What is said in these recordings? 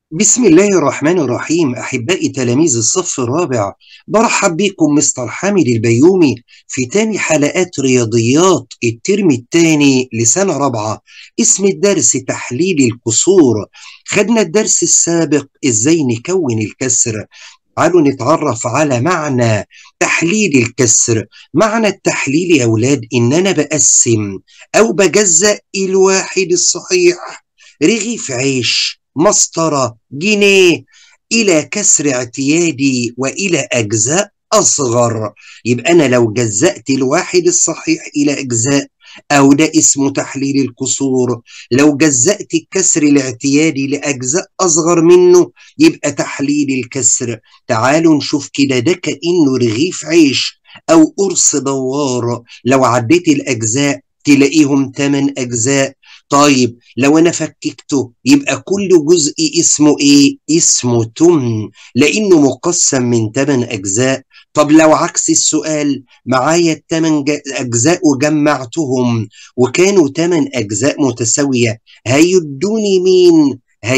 بسم الله الرحمن الرحيم. أحبائي تلاميذ الصف الرابع، برحب بكم مستر حامد البيومي في تاني حلقات رياضيات الترم التاني لسنة رابعة. اسم الدرس تحليل الكسور. خدنا الدرس السابق إزاي نكون الكسر. تعالوا نتعرف على معنى تحليل الكسر. معنى التحليل يا أولاد إن أنا بقسم أو بجزأ الواحد الصحيح، رغيف عيش، مسطرة، جنيه، إلى كسر اعتيادي وإلى أجزاء أصغر. يبقى أنا لو جزأت الواحد الصحيح إلى أجزاء، أو ده اسمه تحليل الكسور. لو جزأت الكسر الاعتيادي لأجزاء أصغر منه يبقى تحليل الكسر. تعالوا نشوف كده، ده كأنه رغيف عيش أو قرص دوار. لو عديت الأجزاء تلاقيهم 8 أجزاء. طيب لو انا فككته يبقى كل جزء اسمه ايه؟ اسمه تمن، لانه مقسم من 8 اجزاء. طب لو عكس السؤال، معايا الثمان اجزاء وجمعتهم وكانوا 8 اجزاء متساوية، هيدوني مين؟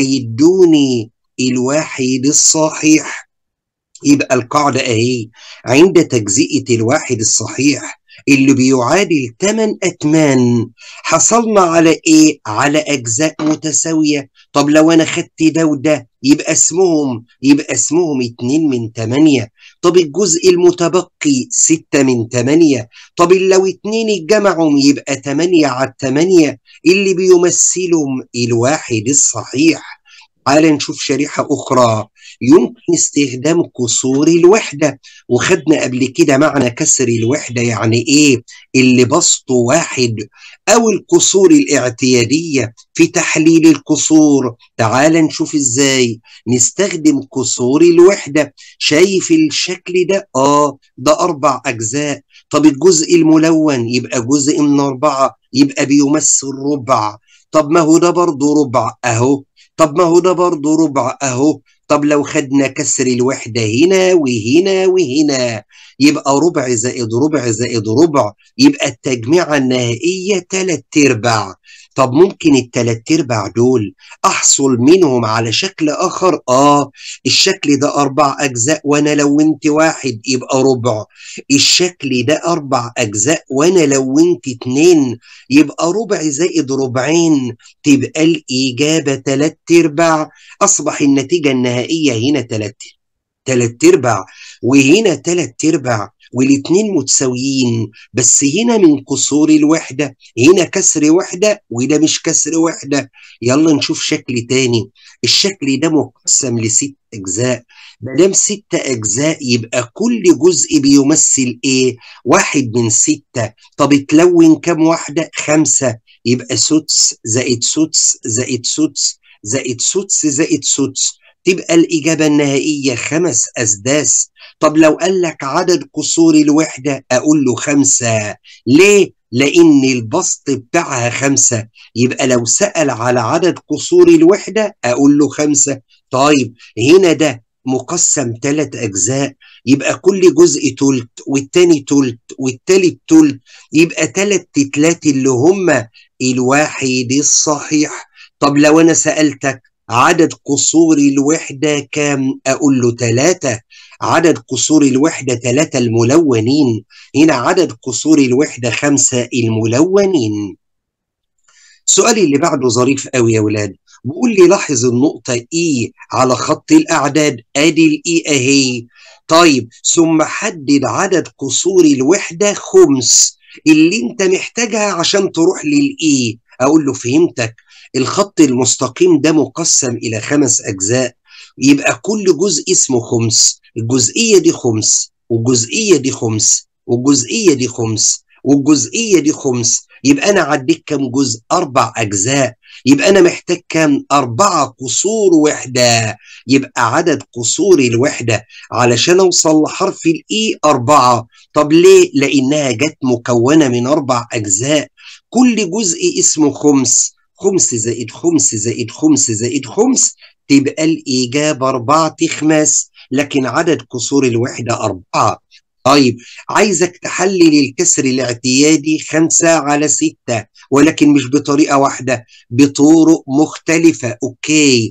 هيدوني الواحد الصحيح. يبقى القاعدة اهي، عند تجزئة الواحد الصحيح اللي بيعادل 8 أتمان، حصلنا على ايه؟ على أجزاء متساوية. طب لو أنا خدت ده وده يبقى اسمهم 2 من 8. طب الجزء المتبقي 6 من 8. طب لو 2 اتجمعوا يبقى 8 على 8 اللي بيمثلهم الواحد الصحيح. تعال نشوف شريحة أخرى. يمكن استخدام كسور الوحدة، وخدنا قبل كده معنى كسر الوحدة يعني إيه؟ اللي بسطه واحد. أو الكسور الاعتيادية في تحليل الكسور. تعال نشوف إزاي نستخدم كسور الوحدة. شايف الشكل ده؟ ده 4 أجزاء. طب الجزء الملون يبقى جزء من 4، يبقى بيمثل ربع. طب ما هو ده برضه ربع أهو. طب ما هو ده برضه ربع أهو. طب لو خدنا كسر الوحدة هنا وهنا وهنا يبقى ربع زائد ربع زائد ربع، يبقى التجميعة النهائية 3/4. طب ممكن ال3/4 دول أحصل منهم على شكل آخر؟ الشكل ده 4 أجزاء وأنا لونت واحد يبقى ربع. الشكل ده 4 أجزاء وأنا لونت 2 يبقى ربع زائد ربعين، تبقى الإجابة 3/4. أصبح النتيجة النهائية هنا 3/4 وهنا 3/4، والاتنين متساويين. بس هنا من كسور الوحدة، هنا كسر وحدة وده مش كسر وحدة. يلا نشوف شكل تاني. الشكل ده مقسم ل6 أجزاء. مادام 6 أجزاء يبقى كل جزء بيمثل إيه؟ 1/6. طب اتلون كام واحدة؟ 5. يبقى سدس زائد سدس زائد سدس زائد سدس زائد سدس، تبقى الإجابة النهائية 5 أسداس. طب لو قال لك عدد كسور الوحدة أقول له 5. ليه؟ لأن البسط بتاعها 5. يبقى لو سأل على عدد كسور الوحدة أقول له 5. طيب هنا ده مقسم 3 أجزاء، يبقى كل جزء تلت والتاني تلت والتالت تلت، يبقى 3 تلات اللي هم الواحد الصحيح. طب لو أنا سألتك عدد كسور الوحدة كام؟ أقول له 3. عدد كسور الوحدة 3 الملونين. هنا عدد كسور الوحدة 5 الملونين. السؤال اللي بعده ظريف قوي يا ولاد. بيقول لي لاحظ النقطة E على خط الأعداد. أدي الإي أهي. طيب ثم حدد عدد كسور الوحدة خمس اللي أنت محتاجها عشان تروح للإي. أقول له فهمتك. الخط المستقيم ده مقسم إلى 5 أجزاء، يبقى كل جزء اسمه خمس. الجزئية دي خمس والجزئية دي خمس والجزئية دي خمس والجزئية دي خمس. يبقى أنا عديت كام جزء؟ 4 أجزاء. يبقى أنا محتاج كام؟ 4 كسور وحدة. يبقى عدد كسور الوحدة علشان أوصل لحرف الإي 4. طب ليه؟ لأنها جت مكونة من 4 أجزاء. كل جزء اسمه خمس. خمس زائد خمس زائد خمس زائد خمس، تبقى الإجابة 4 تخماس. لكن عدد كسور الوحدة 4. طيب عايزك تحلل الكسر الاعتيادي 5/6، ولكن مش بطريقة واحدة، بطرق مختلفة. اوكي،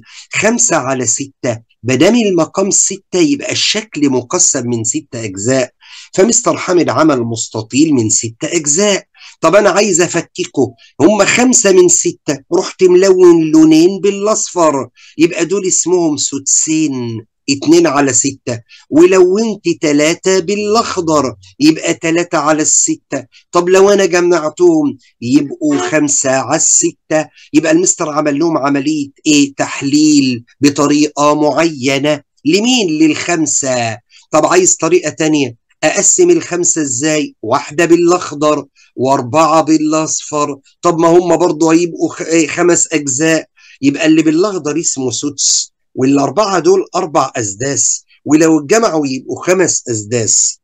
5/6 مادام المقام 6 يبقى الشكل مقسم من 6 أجزاء، فمستر حامد عمل مستطيل من 6 أجزاء. طب أنا عايز أفككه، هم 5 من 6، رحت ملون لونين بالأصفر، يبقى دول اسمهم سدسين، 2/6. ولونت 3 بالأخضر يبقى 3/6. طب لو أنا جمعتهم يبقوا 5/6. يبقى المستر عمل لهم عملية إيه؟ تحليل بطريقة معينة. لمين؟ لل5. طب عايز طريقة تانية، أقسم ال5 إزاي؟ 1 بالأخضر و4 بالأصفر. طب ما هم برضه هيبقوا 5 أجزاء، يبقى اللي بالأخضر اسمه سدس، والأربعة دول 4 أسداس، ولو اتجمعوا يبقوا 5 أسداس.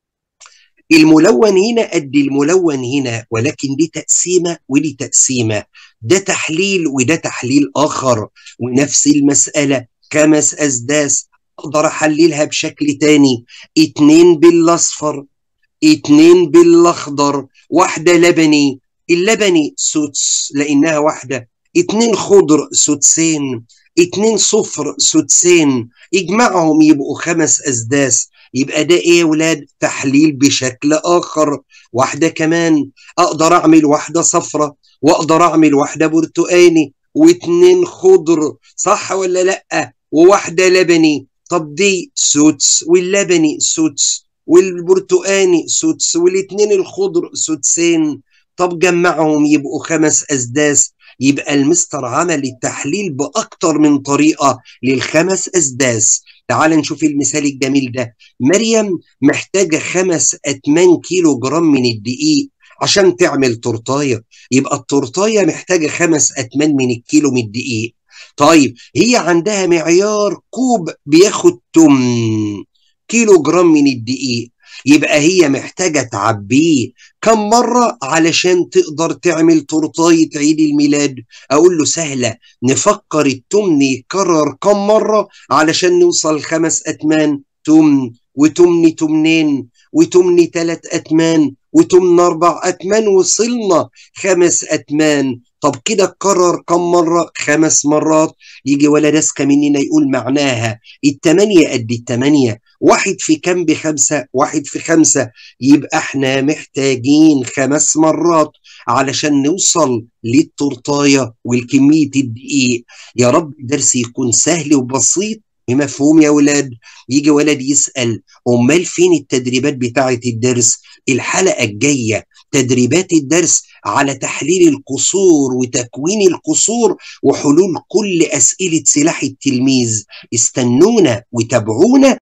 الملون هنا قد الملون هنا، ولكن دي تقسيمة ودي تقسيمة، ده تحليل وده تحليل آخر، ونفس المسألة 5 أسداس. أقدر أحللها بشكل تاني، 2 بالأصفر، 2 بالأخضر، 1 لبني. اللبني سدس لأنها 1، 2 خضر سدسين، 2 صفر سدسين، اجمعهم يبقوا 5 أسداس. يبقى ده ايه يا ولاد؟ تحليل بشكل آخر. 1 كمان، أقدر أعمل 1 صفرة، وأقدر أعمل 1 برتقاني، و2 خضر، صح ولا لأ؟ و1 لبني. طب دي سدس، واللبني سدس، والبرتقاني سدس، والاتنين الخضر سدسين. طب جمعهم يبقوا 5 أسداس. يبقى المستر عمل التحليل بأكتر من طريقة لل5 أسداس. تعال نشوف المثال الجميل ده. مريم محتاجة 5 أتمان كيلو جرام من الدقيق عشان تعمل تورتاية، يبقى التورتاية محتاجة 5 أتمان من الكيلو من الدقيق. طيب هي عندها معيار كوب بياخد 8 كيلو جرام من الدقيق، يبقى هي محتاجة تعبيه كم مرة علشان تقدر تعمل تورتاية عيد الميلاد؟ أقول له سهلة، نفكر التمن يتكرر كم مرة علشان نوصل 5 أتمان. تمن وتمن تمنين وتمن 3 أتمان وتمن 4 أتمان، وصلنا 5 أتمان. طب كده اتكرر كم مرة؟ 5 مرات. يجي ولا دسكة مننا يقول معناها 8 قد 8، 1 في كام ب5؟ 1 في 5. يبقى احنا محتاجين 5 مرات علشان نوصل للتورتاية والكمية الدقيق. يا رب الدرس يكون سهل وبسيط بمفهوم يا ولاد. يجي ولد يسأل أمال فين التدريبات بتاعة الدرس؟ الحلقة الجاية تدريبات الدرس على تحليل القصور وتكوين القصور وحلول كل أسئلة سلاح التلميذ. استنونا وتابعونا